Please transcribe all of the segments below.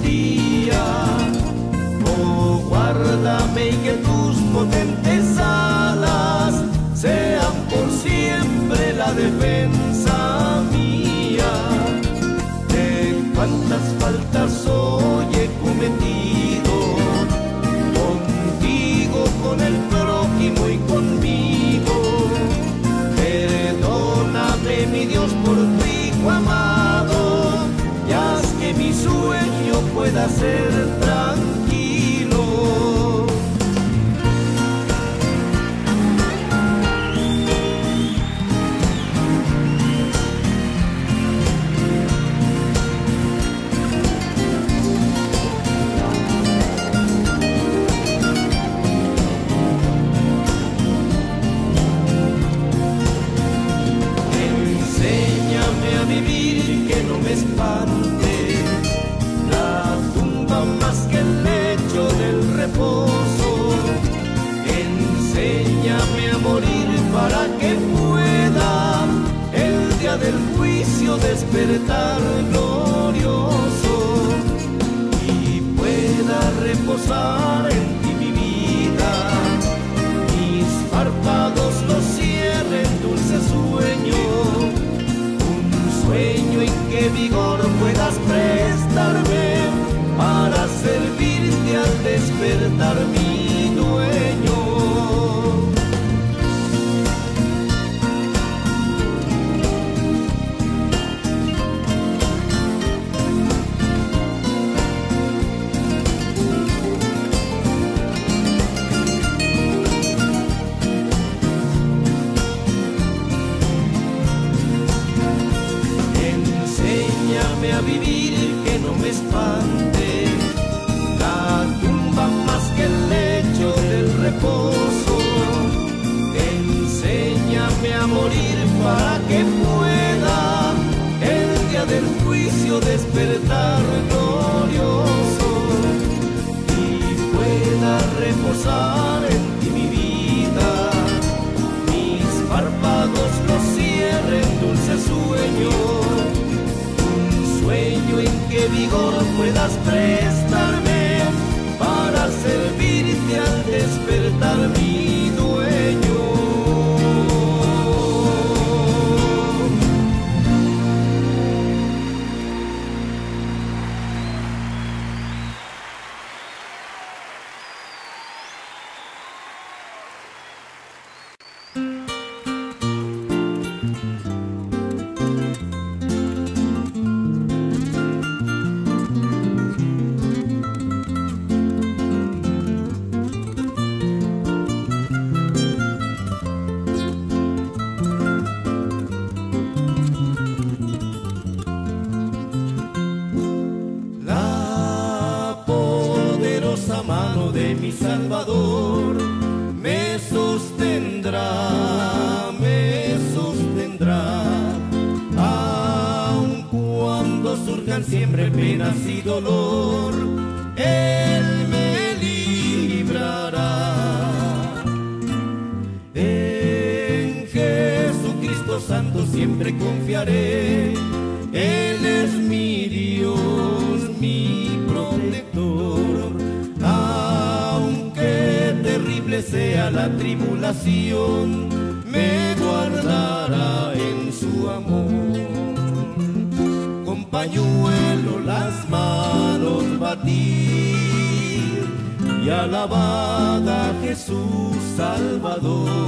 día. Oh, guárdame y que tus potentes alas sean por siempre la defensa mía. De cuántas faltas hoy he cometido, contigo, con el prójimo y conmigo. Perdóname, mi Dios, por tu Hijo amado, y haz que mi sueño pueda ser tranquilo. Espante la tumba más que el lecho del reposo. Enséñame a morir para que pueda el día del juicio despertar glorioso y pueda reposar en ti mi vida. Mis párpados los cierren dulce sueño, sueño en que vigor puedas prestarme para servirte al despertar mi dueño. A vivir, que no me espante la tumba más que el lecho del reposo. Enséñame a morir para que pueda el día del juicio despertar glorioso y pueda reposar en ti mi vida. Mis párpados los cierren dulce sueño, sueño en que vigor puedas prestarme para servirte al despertar mi dueño. Salvador me sostendrá, aun cuando surjan siempre penas y dolor, Él me librará. En Jesucristo Santo siempre confiaré, Él es mi Dios, mi protector. Terrible sea la tribulación, me guardará en su amor. Con pañuelo las manos batir y alabad a Jesús Salvador.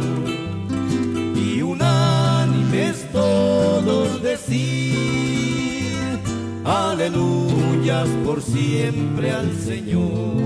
Y unánimes todos decir, aleluyas por siempre al Señor.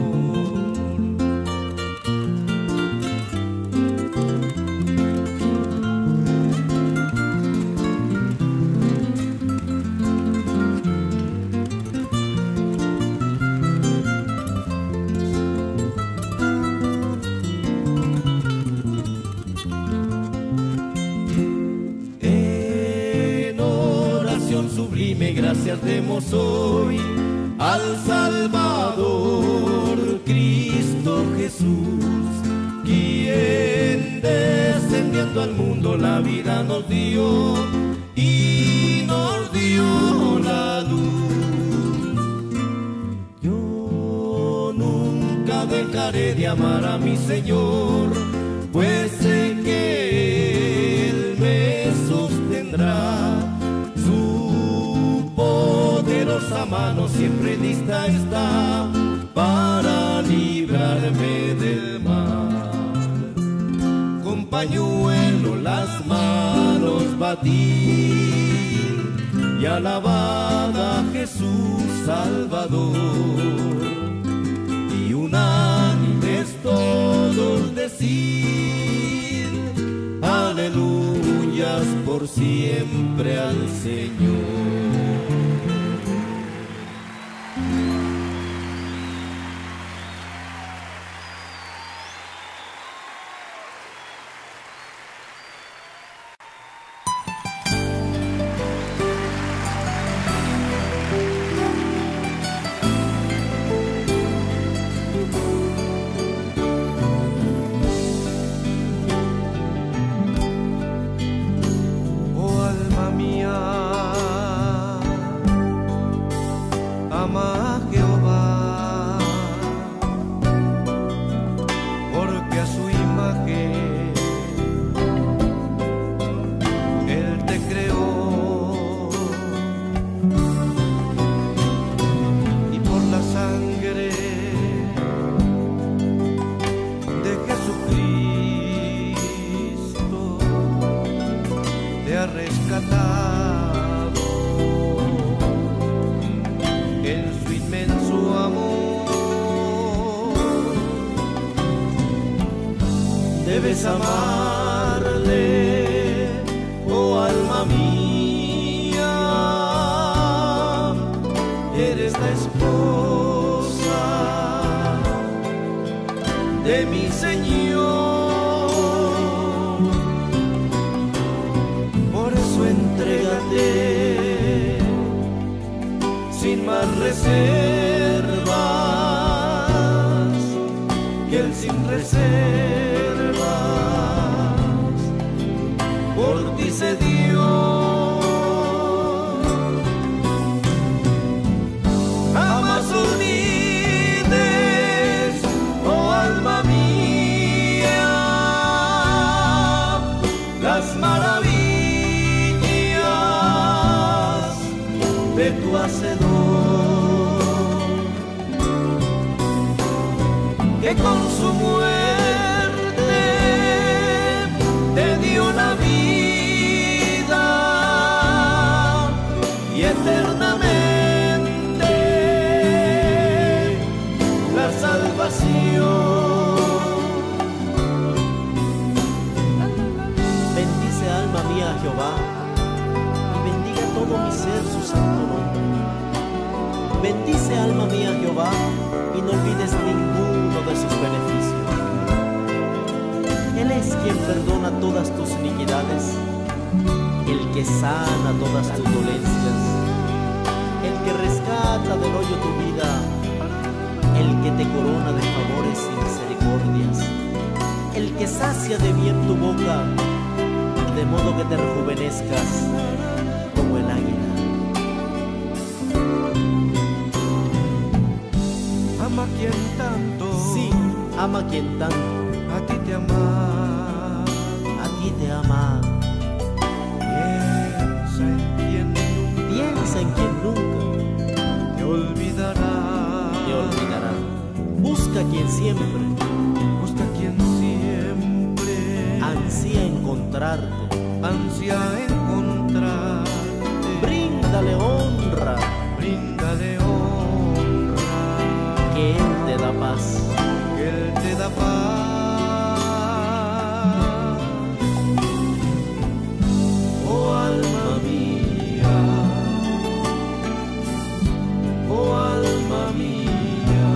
Gracias demos hoy al Salvador, Cristo Jesús, quien descendiendo al mundo la vida nos dio y nos dio la luz. dejaré de amar a mi Señor, pues sé que Él me sostendrá. Su poderosa mano siempre lista está para librarme del mal. Con pañuelo las manos batí y alabada a Jesús Salvador, y unánimes todos decir aleluyas por siempre al Señor. Debes amarle, oh alma mía, eres la esposa de mi Señor. Por eso entrégate sin más reservas, que Él sin reservas por ti se dio. Jamás olvides, oh alma mía, las maravillas de tu Hacedor, que con su muerte te dio la vida y eternamente la salvación. Bendice alma mía a Jehová y bendiga todo mi ser su santo nombre. Bendice alma mía a Jehová y no olvides ninguno de sus beneficios. Él es quien perdona todas tus iniquidades, el que sana todas tus dolencias, el que rescata del hoyo tu vida, el que te corona de favores y misericordias, el que sacia de bien tu boca, de modo que te rejuvenezcas como el águila. Ama quien tanto, sí, ama quien tanto a ti te ama, a ti te ama. Piensa en quien nunca te olvidará. Te olvidará. Busca quien siempre ansía encontrarte. Bríndale honra, que Él te da paz. Oh alma mía, oh alma mía,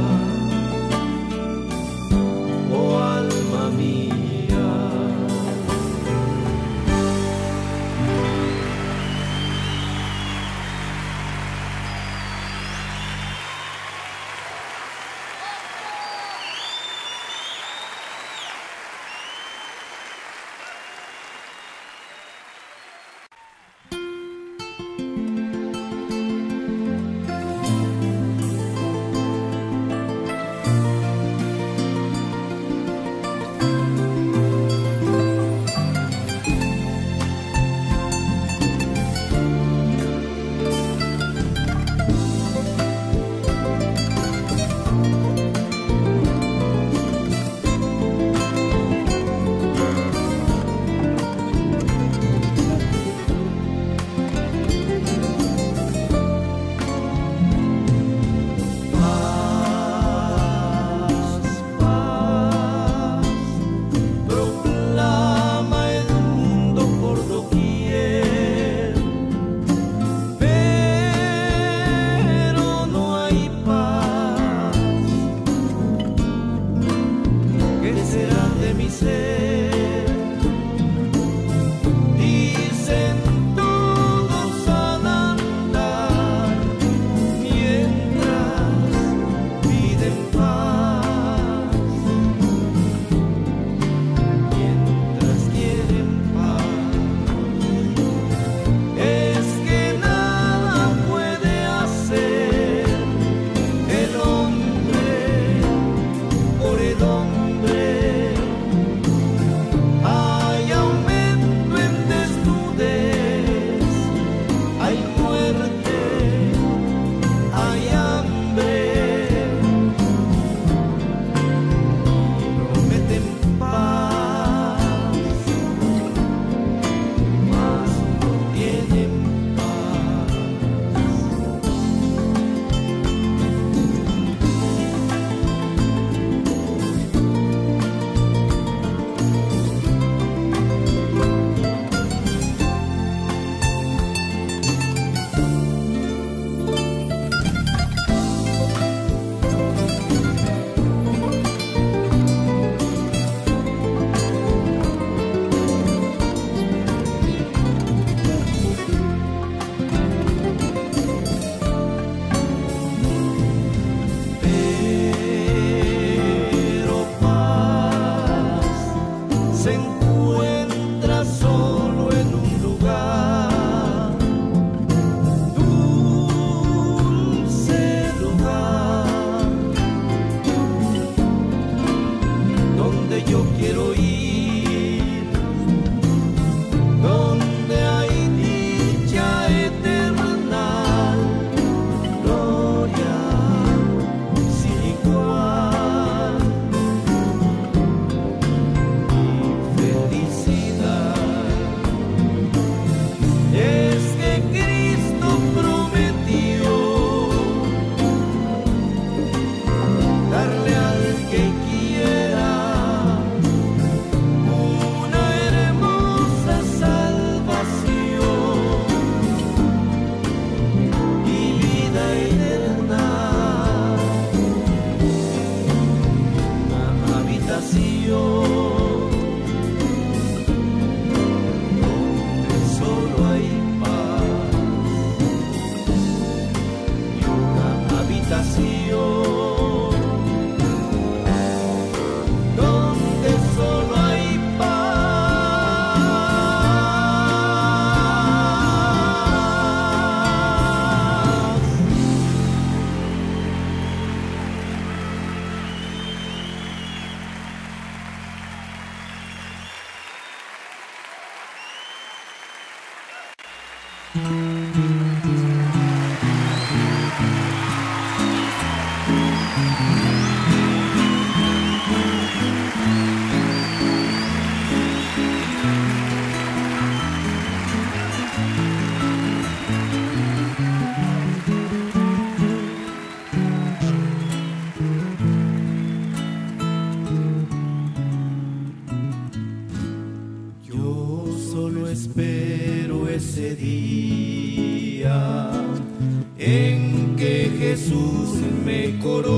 oh alma mía. Espero ese día en que Jesús me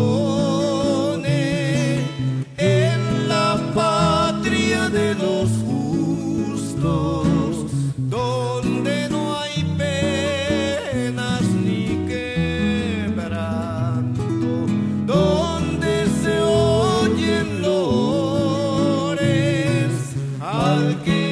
corone en la patria de los justos, donde no hay penas ni quebranto, donde se oyen lores al que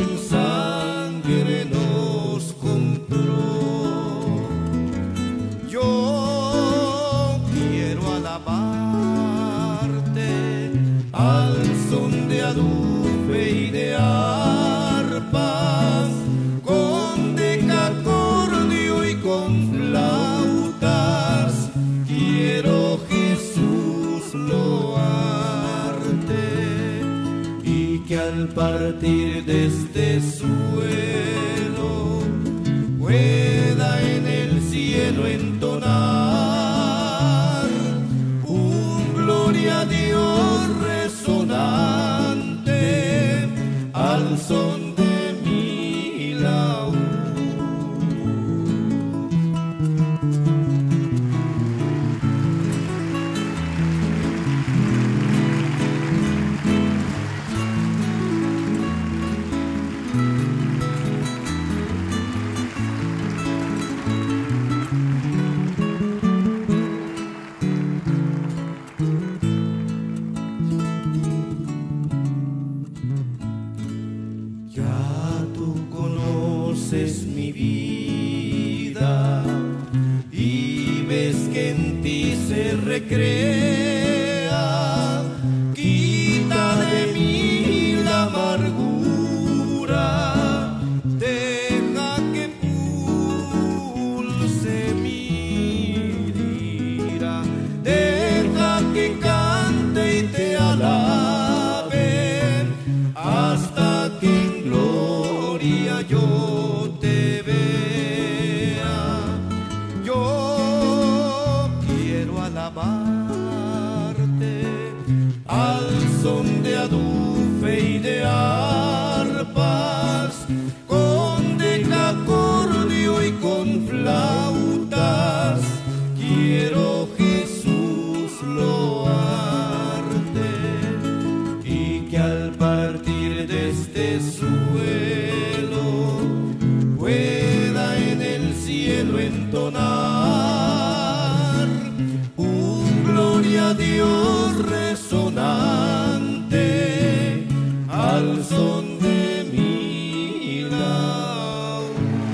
adufe y de arpas, con decacordio y con flautas, quiero Jesús loarte, y que al partir de este suelo pueda en el cielo entonar un gloria a Dios resonante al son de mi laúd. Es mi vida y ves que en ti se recrea, quita de mí la amargura, deja que pulse mi lira, deja que cante y te alabe hasta que en gloria yo al son de adufe y de arpas, con decacordio y con flautas, quiero Jesús loarte, y que al partir de este suelo pueda en el cielo entonar un gloria a Dios resonante al son de mi laúd.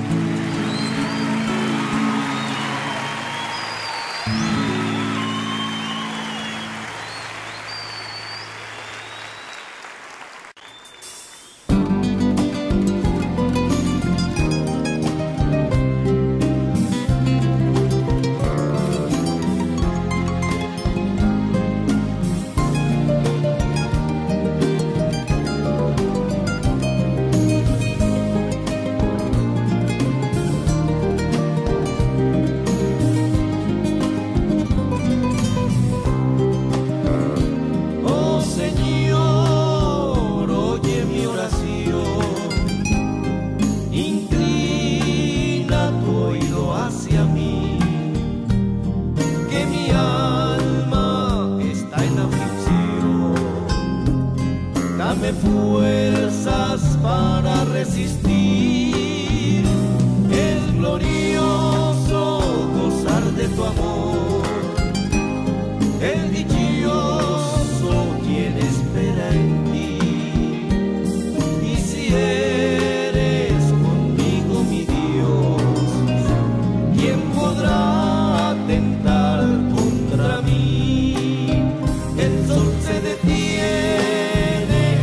Dame fuerzas para resistir, es glorioso gozar de tu amor, el dichoso quien espera en ti, y si eres conmigo mi Dios, ¿quién podrá atentar contra mí? El sol se detiene,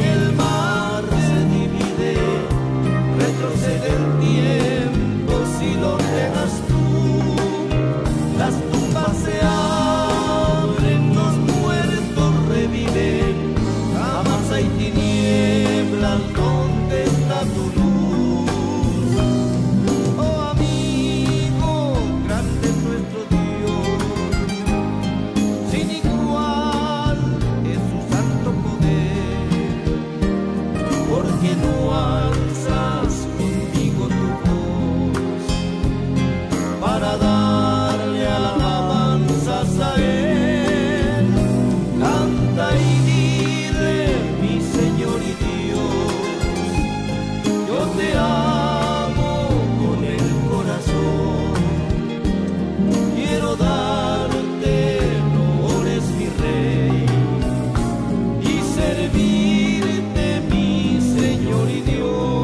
retrocede el tiempo si se abren, los muertos reviven, jamás hay tinieblas, ¿dónde está tu luz? Oh amigo, grande es nuestro Dios, sin igual es su santo poder, porque no alzas conmigo tu voz para darle alabanzas a Él. Canta y dile, mi Señor y Dios, yo te amo con el corazón, quiero darte honores, mi Rey, y servirte, mi Señor y Dios.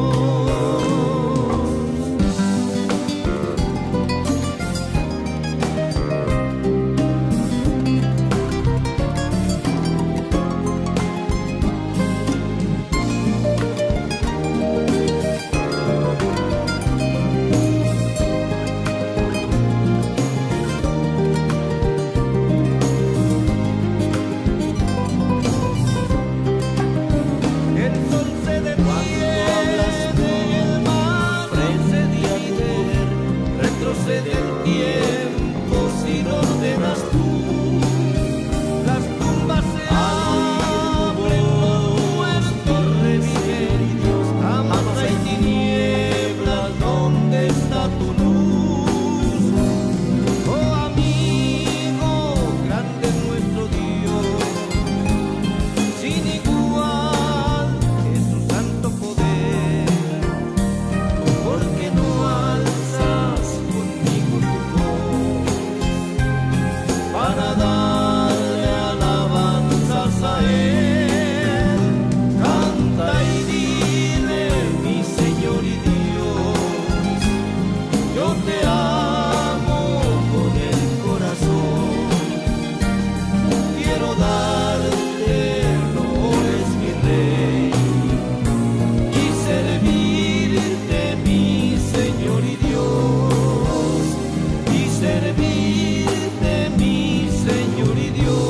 El sol se detiene, el mar se divide, retrocede el tiempo si lo ordenas tú. Las tumbas se abren, los muertos reviven, jamás hay tinieblas, ¿dónde está tu luz? Oh amigo, grande es nuestro Dios, sin igual es su santo poder, porque no alzas conmigo tu voz para darle alabanzas a Él. Canta y dile, mi Señor y Dios, yo te amo con el corazón, quiero darte honores, mi Rey, y servirte, mi Señor y Dios, y servirte, mi Señor y Dios.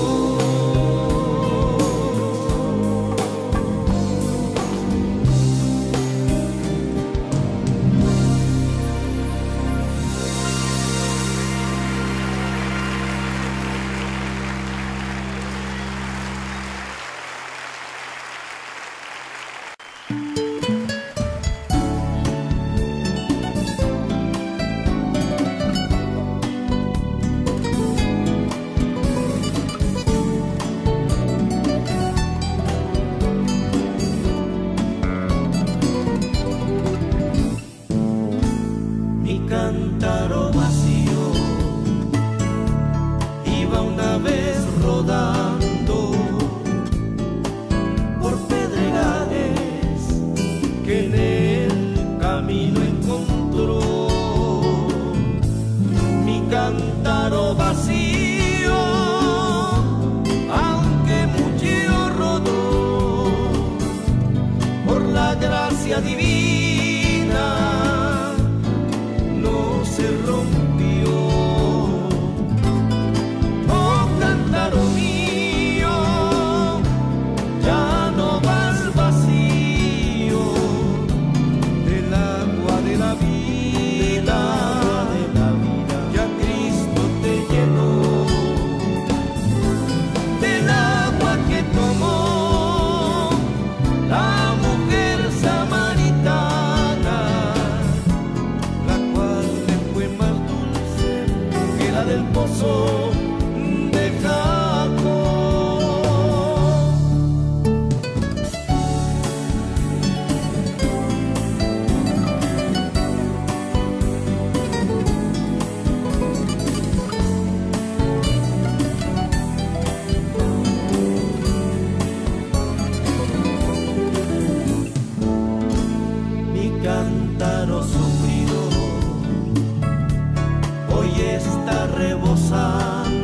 Mi cántaro vacío iba una vez rodando por pedregales que en el camino encontró. Mi cántaro vacío, aunque mucho rodó, por la gracia divina no se rompió. Oh cántaro mío, ya no vas vacío del agua de la vida, ya Cristo te llenó, del agua que tomó la mujer samaritana, la cual le fue más dulce que la del pozo de Jacob. Mi cántaro sufrido hoy está rebosando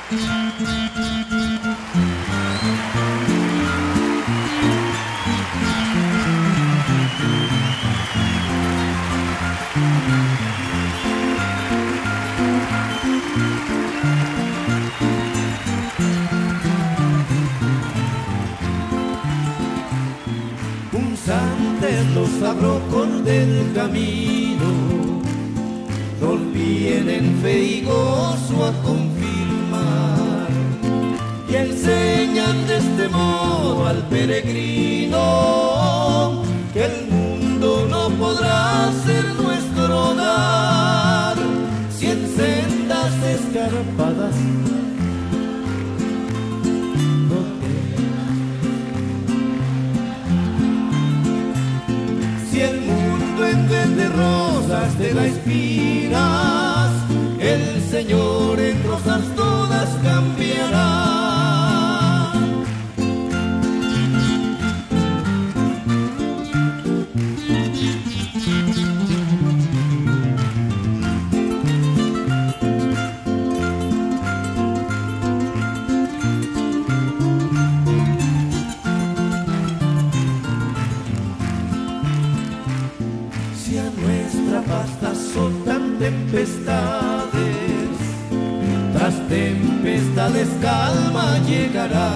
Los abrojos del camino nos vienen fe y gozo a confirmar y enseñan de este modo al peregrino que el mundo no podrá ser nuestro hogar si en sendas escarpadas de rosas te da espinas, el Señor en rosas todas cambiará. Tempestades, tras tempestades calma llegará.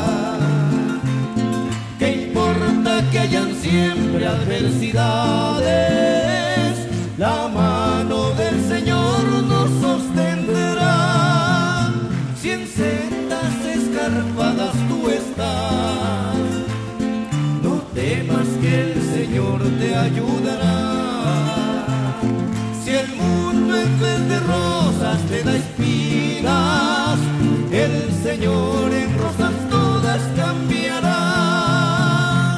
¿Qué importa que hayan siempre adversidades? La mano del Señor nos sostendrá. Si en sendas escarpadas tú estás, no temas que el Señor te ayudará. En vez de rosas te da espinas, el Señor en rosas todas cambiará.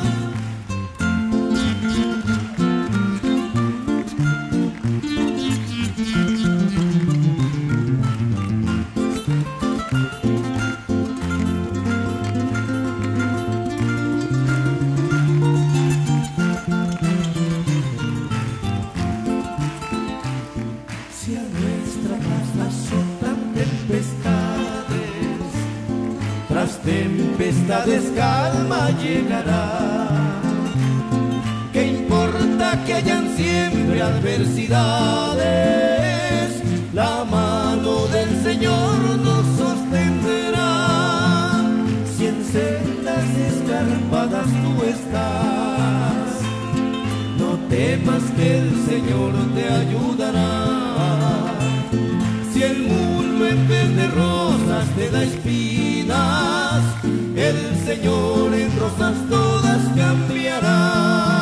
Tempestades calma llegará. ¿Qué importa que hayan siempre adversidades? La mano del Señor nos sostendrá. Si en sendas escarpadas tú estás, no temas que el Señor te ayudará. Si el mundo en vez de rosas te da espinas, el Señor en rosas todas cambiará.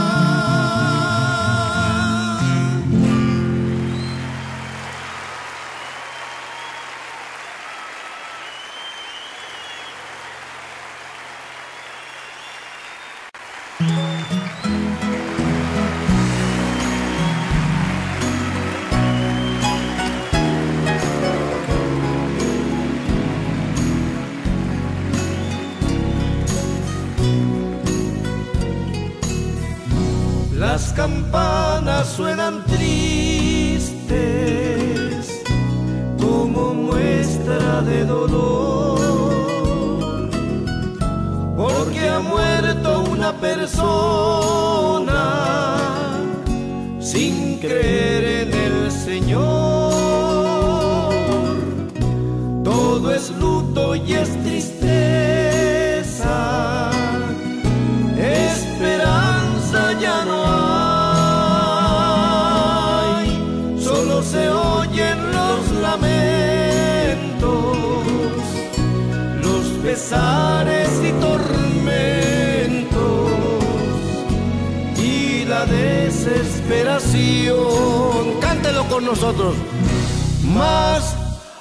Las campanas suenan tristes como muestra de dolor, porque ha muerto una persona sin creer en el Señor. Todo es luto y es tristeza, esperanza ya no hay, solo se oyen los lamentos, los pesares y tormentos y la desesperación. Cántelo con nosotros. Más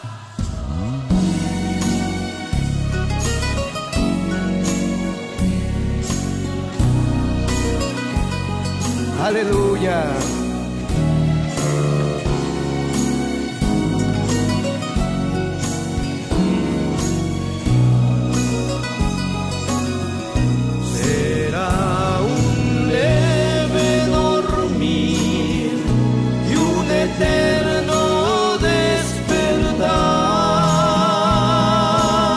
aleluya. Será un leve dormir y un eterno despertar.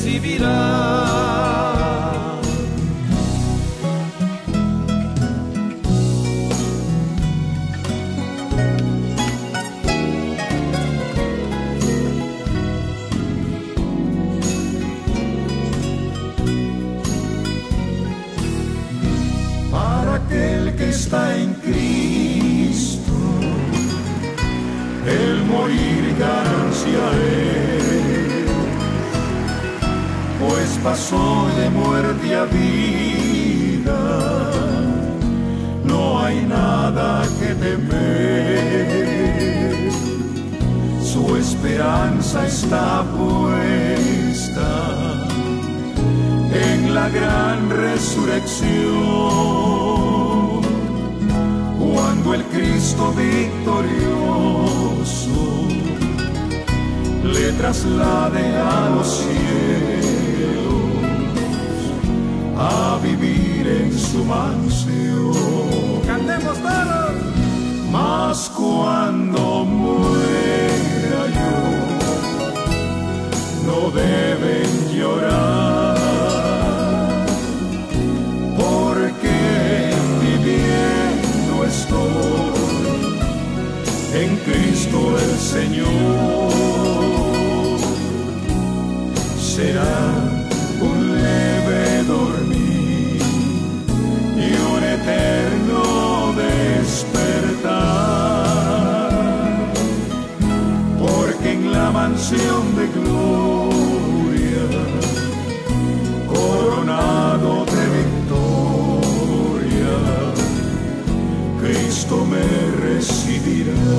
recibirá. Está en Cristo, el morir ganancia es, pues pasó de muerte a vida, no hay nada que temer, su esperanza está puesta en la gran resurrección. Cuando el Cristo victorioso le traslade a los cielos a vivir en su mansión. Cantemos todos. Mas cuando muera yo, no deben llorar, porque viviendo estoy en Cristo el Señor. Será un leve dormir y un eterno despertar, porque en la mansión de gloria, coronado de victoria, Cristo me recibirá.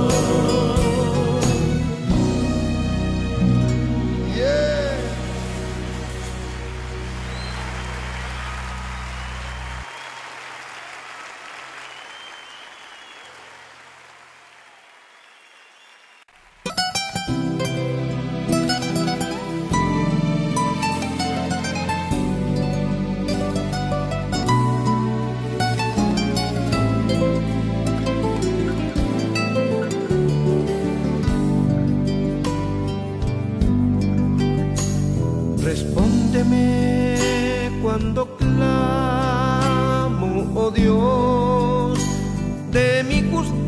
Respóndeme cuando clamo, oh Dios, de mi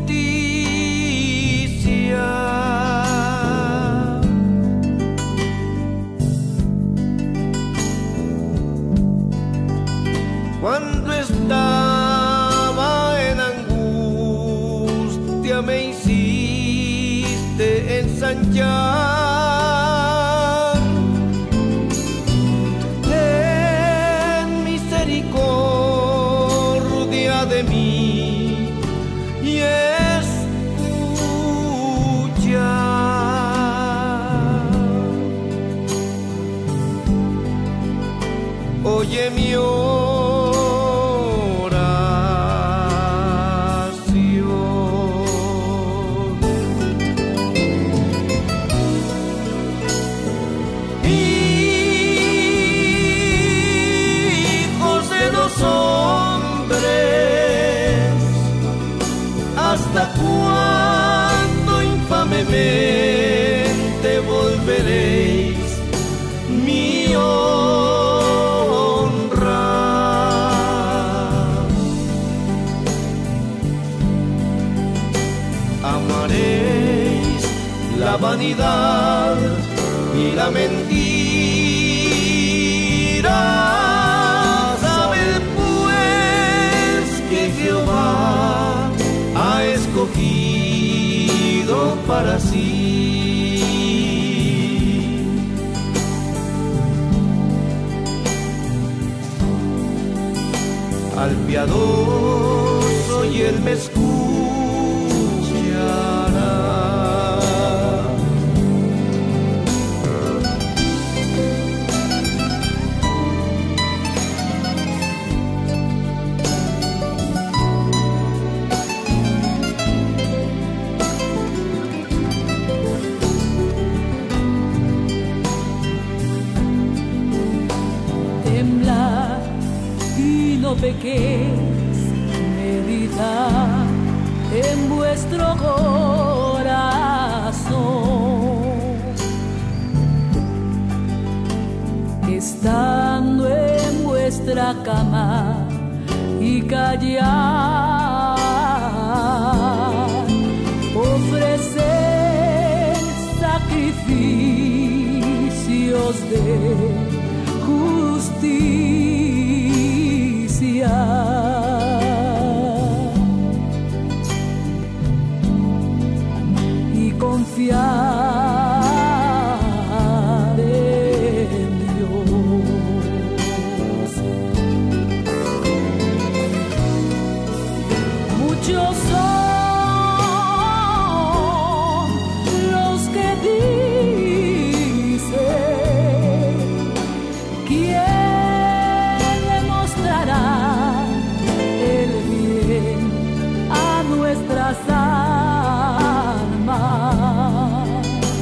justicia. Cuando estaba en angustia me hiciste ensanchar. De mí y escucha. Oye mi oración. Hijos de los hombres, ¿hasta cuándo infamemente volveréis mi honra? Amaréis la vanidad y la mentira. Sabed pues que Jehová ha escogido para sí al piadoso y él me escuchará. No pequéis, meditad en vuestro corazón. estando en vuestra cama y callar, ofrecer sacrificios de justicia. Y confiar en Dios. Muchos son los que dicen: ¿quién le mostrará el bien a nuestras almas?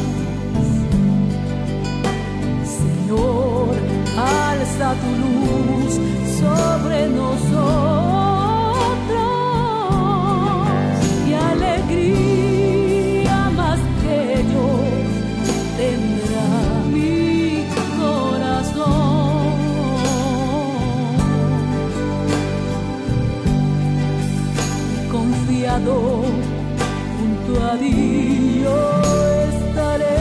Señor, alza tu luz sobre nosotros, y alegría más que ellos tendrá mi corazón. Confiado junto a Dios estaré.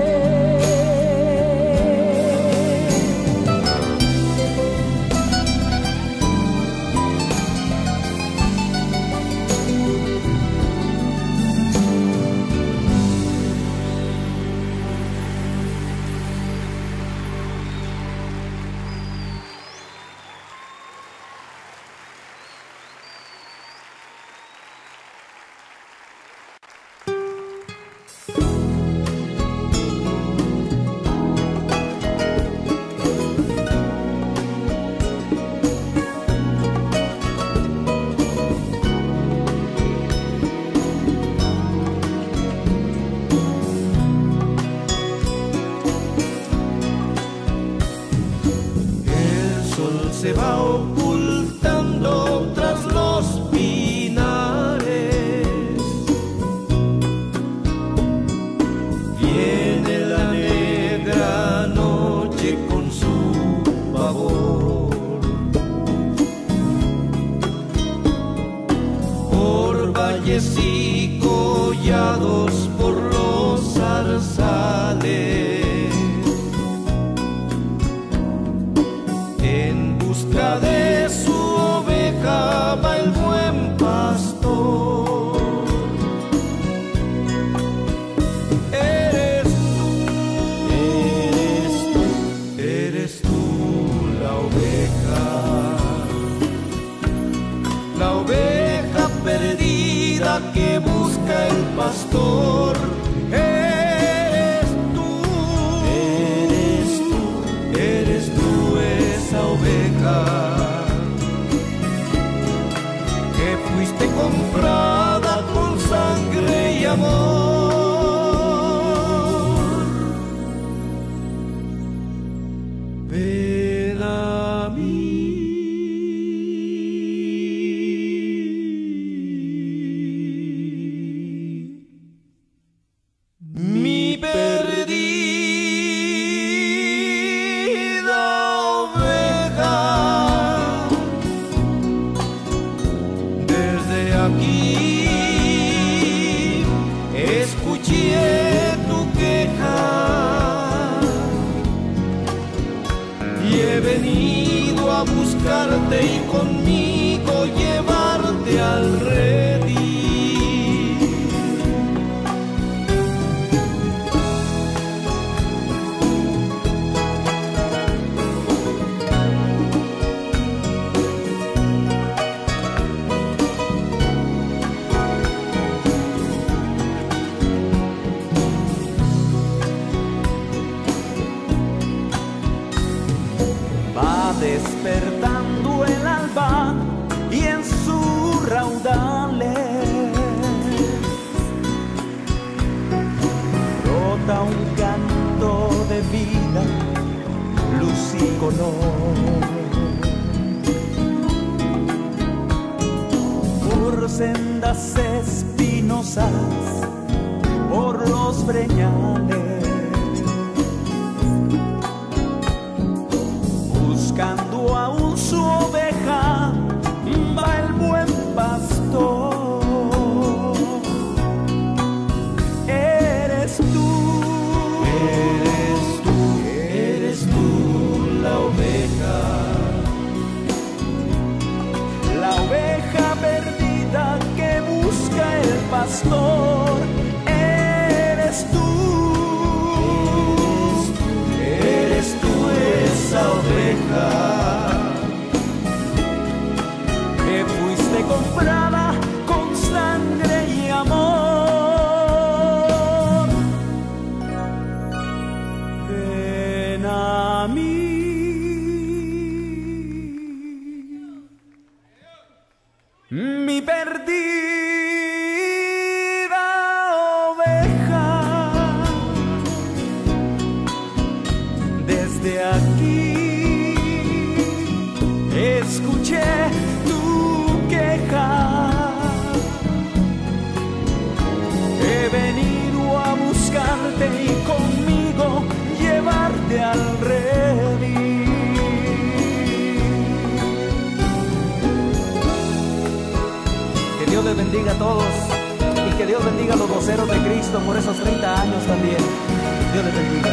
Se va ocultando tras los pinares. Viene la negra noche con su pavor. Por valles y collados, por los zarzales, de su oveja va el buen pastor. Eres tú la oveja perdida que busca el pastor. Eres tú esa oveja que fuiste comprada con sangre y amor. Ven a mí. Mi perdida oveja, desde aquí escuché tu queja y he venido a buscarte y conmigo llevarte al redil. Despertando el alba y en sus raudales brota un canto de vida, luz y color. Por sendas espinosas, por los breñales, pastor, eres tú. Eres tú esa oveja que fuiste comprada con sangre y amor. Ven a mí, mi perdida oveja. Desde aquí escuché tu queja. He venido a buscarte y conmigo llevarte al redil. Que Dios les bendiga a todos y que Dios bendiga a los voceros de Cristo por esos 30 años también. Dios les bendiga.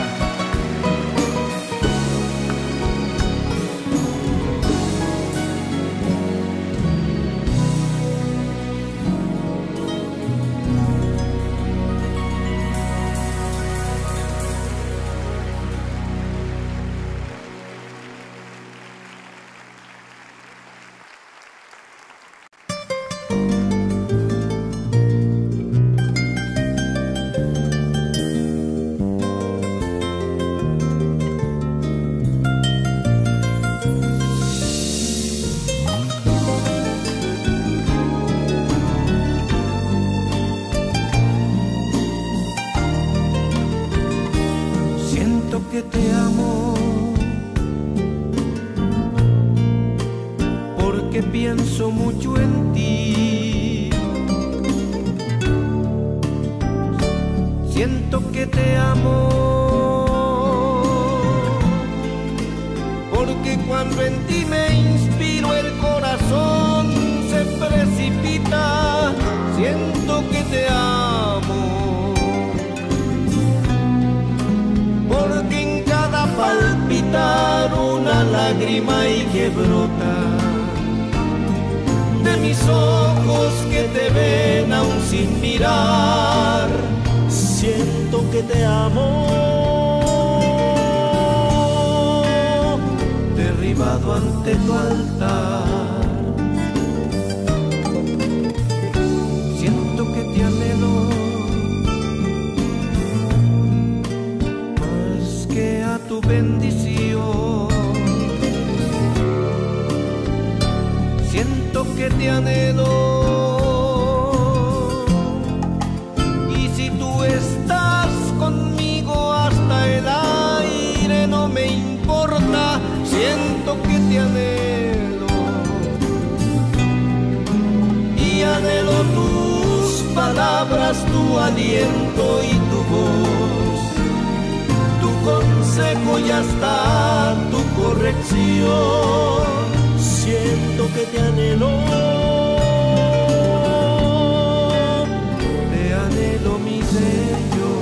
Que te amo, porque pienso mucho en ti. Siento que te amo, porque cuando en ti me inspiro el corazón se precipita. Siento que te amo, porque en cada palpitar una lágrima y que brota de mis ojos que te ven aún sin mirar. Siento que te amo, derribado ante tu altar. Siento que te anhelo a tu bendición. Siento que te anhelo, y si tú estás conmigo hasta el aire no me importa. Siento que te anhelo y anhelo tus palabras, tu aliento y tu voz, consejo y hasta tu corrección. siento que te anhelo, mi Señor.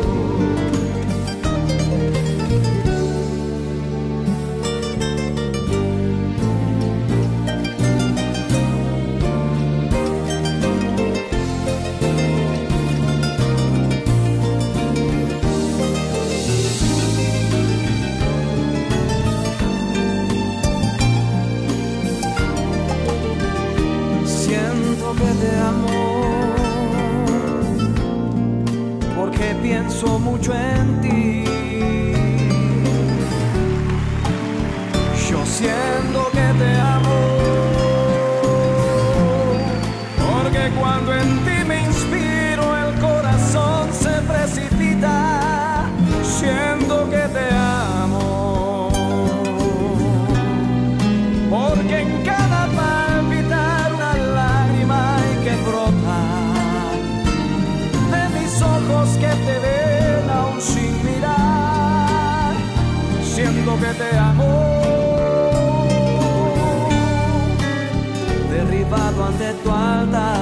Pienso mucho en ti. Yo siento que te amo, porque cuando en ti me inspiro el corazón se precipita. Siento que te amo, porque en cada palpitar una lágrima hay que brotar de mis ojos que te ven aún sin mirar. Siento que te amo, derribado ante tu altar.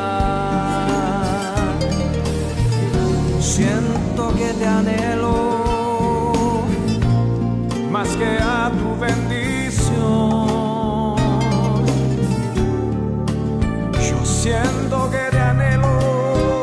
Siento que te anhelo más que a tu bendición. Yo siento que te anhelo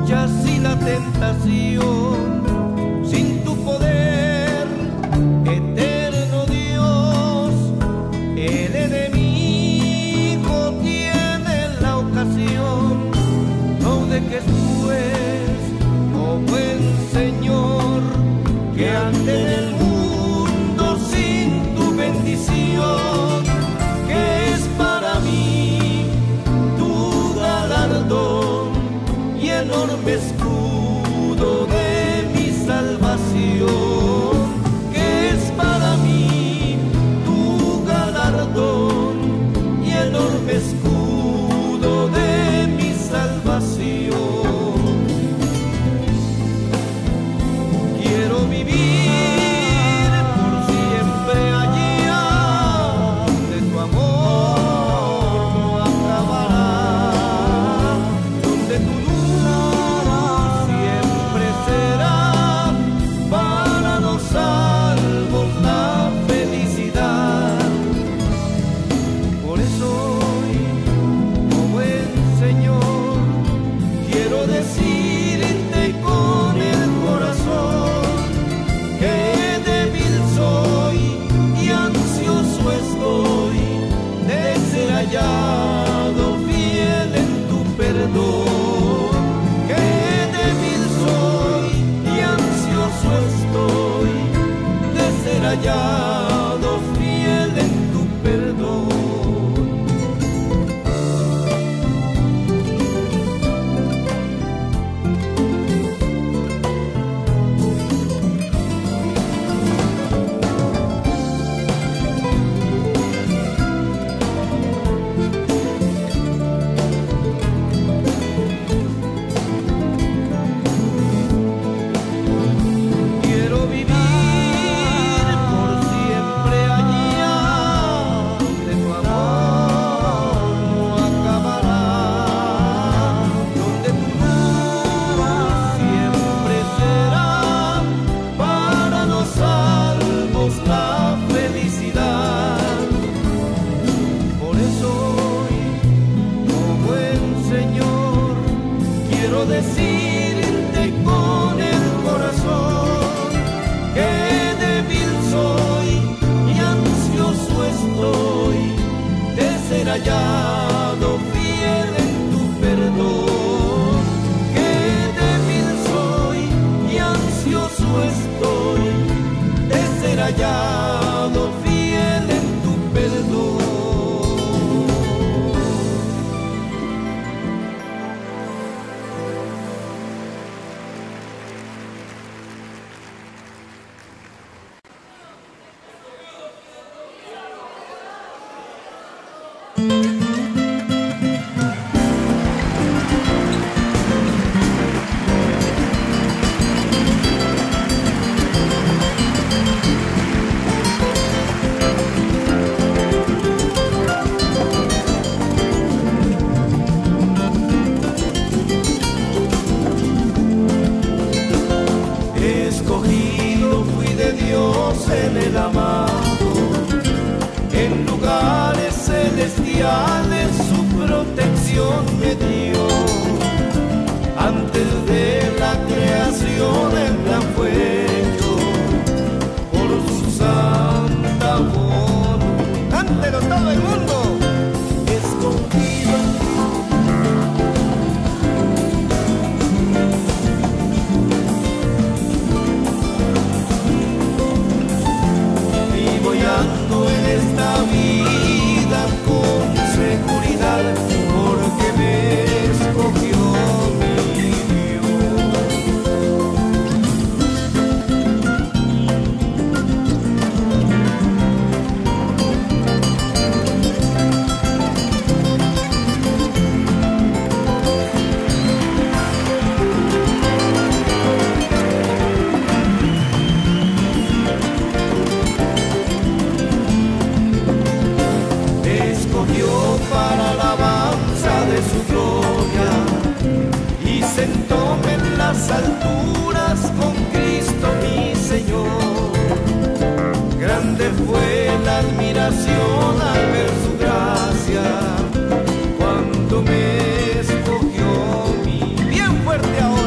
luchas y la tentación, sin tu poder, eterno Dios, el enemigo tiene la ocasión. No dejes pues, oh buen Señor, que ande en el mundo sin tu bendición, que es para mí tu galardón y enorme escudo de mi salvación, que es para mí tu galardón y enorme escudo de mi salvación. Quiero vivir por siempre allá donde tu amor no acabará, donde tu luz siempre será para los salvos la felicidad. Por eso hoy, oh buen Señor, quiero decirte con el corazón que débil soy y ansioso estoy de ser hallado fiel en tu perdón. Que débil soy y ansioso estoy de ser hallado fiel en tu perdón. Quiero vivir por siempre allá donde tu amor no acabará, donde tu luz siempre será para los salvos la felicidad. Por eso hoy, oh buen Señor, quiero decirte con el corazón que débil soy y ansioso estoy de ser hallado fiel en tu perdón. Que débil soy y ansioso estoy de ser hallado fiel en tu perdón. Escogido fui de Dios en el amado, en lugares celestiales su protección me dio. Antes de la creación el plan fue hecho por su santa voz. ¡Cántelo todo el mundo! Escogido ando en esta vida con seguridad, porque me escogió mi para la alabanza de su gloria y sentóme en las alturas con Cristo mi Señor. Grande fue la admiración al ver su gracia cuando me escogió mi. Bien fuerte ahora.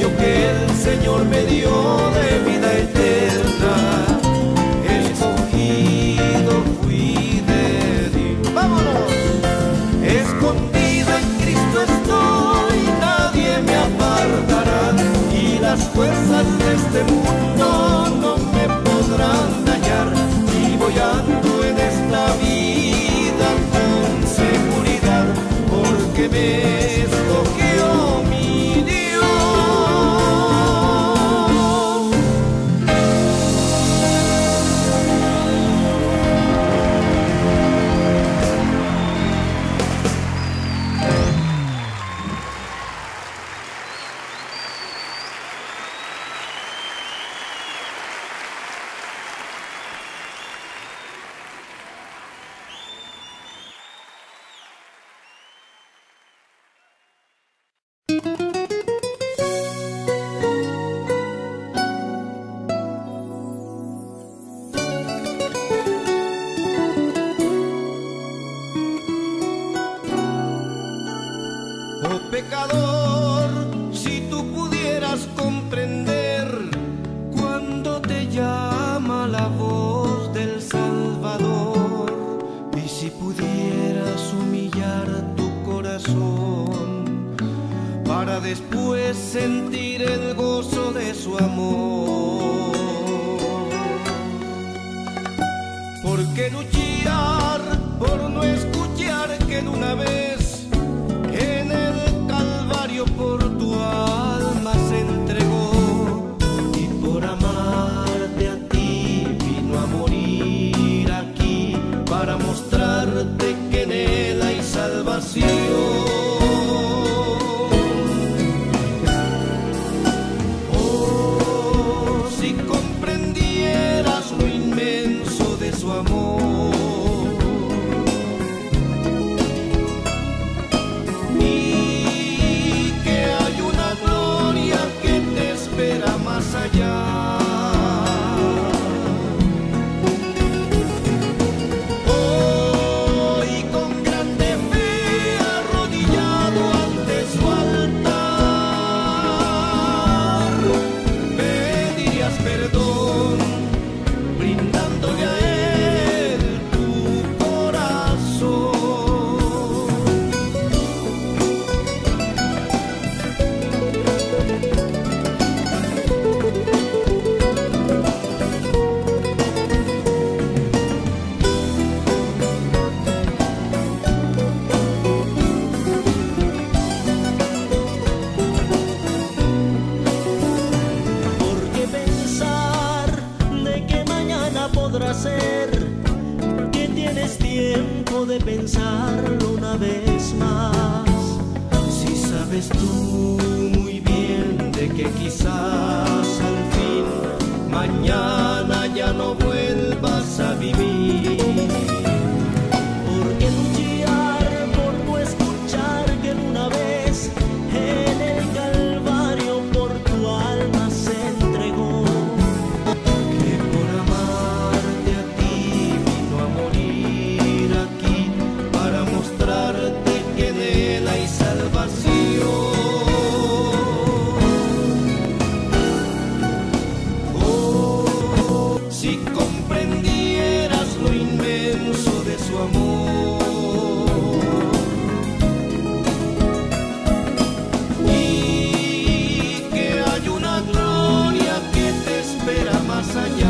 sello que el Señor me dio de vida eterna. Escogido fui de Dios. ¡Vámonos! Escondido en Cristo estoy, nadie me apartará, y las fuerzas de este mundo no me podrán dañar. Y voy ando en esta vida con seguridad, porque me escogió mi Dios. Oh pecador, si tú pudieras comprender cuando te llama la voz del Salvador, y si pudieras humillar tu corazón para después sentir el gozo de su amor. ¿Por qué luchar por no escuchar que en una vez en el Calvario por tu alma se entregó, y por amarte a ti vino a morir aquí para mostrarte que en él hay salvación? Oh, si comprendieras lo inmenso de su amor, más allá. Hoy con grande fe arrodillado ante su altar, pedirías perdón, brindándole a él tu corazón. Ser que tienes tiempo de pensarlo una vez más. Si sabes tú muy bien de que quizás al fin mañana ya no vuelvas a vivir. ¿Por qué luchar por no escuchar que una vez en el Calvario por tu alma se entregó? Oh, si comprendieras lo inmenso de su amor, y que hay una gloria que te espera más allá.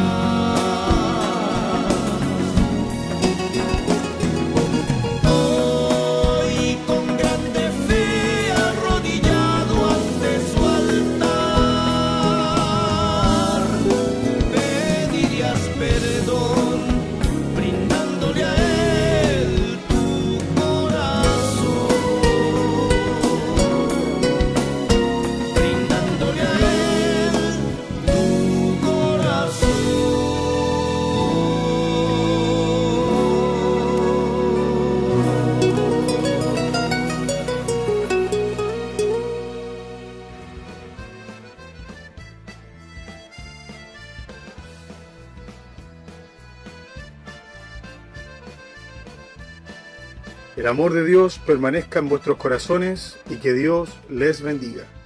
Perdón, brindándole a él tu corazón, brindándole a él tu corazón. El amor de Dios permanezca en vuestros corazones y que Dios les bendiga.